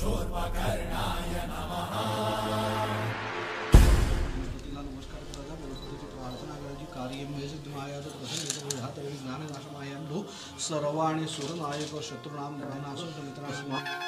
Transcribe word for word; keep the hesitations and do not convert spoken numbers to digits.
शूर्पकर्णाय नमः। नमस्कार करायचा बृहस्पतीची प्रार्थना करायची। कार्यं मे सिद्धिमाया तो प्रसन्न ज्ञान नाशमायं भू सर्वाणि सुरनायक शत्रूणां गणानां समित्राणां